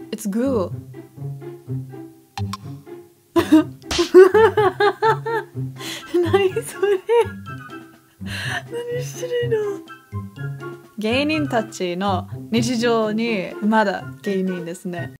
It's Google 何それ何してるの。芸人たちの日常にまだ芸人ですね。